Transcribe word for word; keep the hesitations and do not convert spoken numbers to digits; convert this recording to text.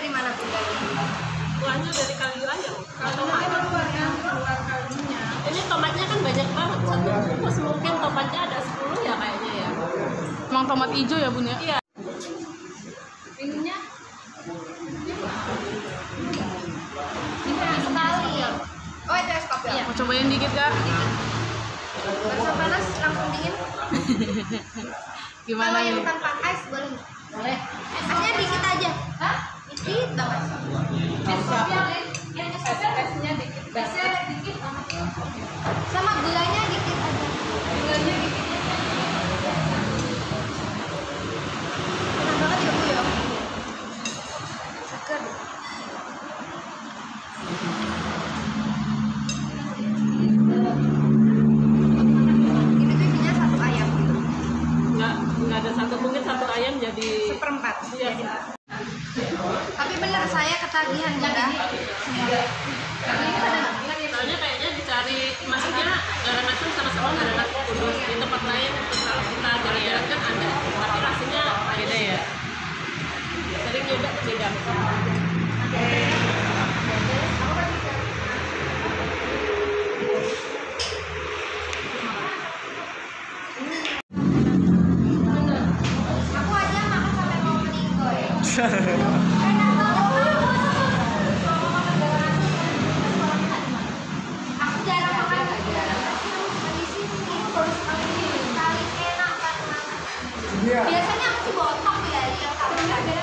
dari mana Bunda? Kuahnya dari kaldu ayam. Kaldunya kan buahnya keluar kaldunya. Ini tomatnya kan banyak banget. Satu bungkus mungkin tomatnya ada sepuluh ya kayaknya ya. Emang tomat hijau ya Bun ya? Iya. Minumnya? Ini sekali ya. Oh itu es kopi ya? Mau cobain dikit Kak? Rasa panas langsung dingin. Gimana Kalau nih? yang tanpa es boleh nggak? Boleh. Esnya dikit aja. Hah? Dikit banget. Es kopi yang esnya dikit. Esnya dikit sama gulanya dikit aja. Gulanya dikit. Enak banget ya Bu ya. Seger. Ini tuh isinya satu ayam gitu. Nggak nggak ada satu, mungkin satu ayam jadi Seperempat. Iya. Tapi benar saya ketagihan Bunda. Soalnya kayaknya dicari maksudnya garam asam sama-sama garam asam kudus di tempat lain kalau kita jalan-jalan kan ada tapi rasanya beda ya. Sering nyoba beda. Aku aja makan sampai mau meninggoy. Aku jarang makan di sini, baru sekali ini sekali enak kan. Biasanya aku sih botok ya, yang kali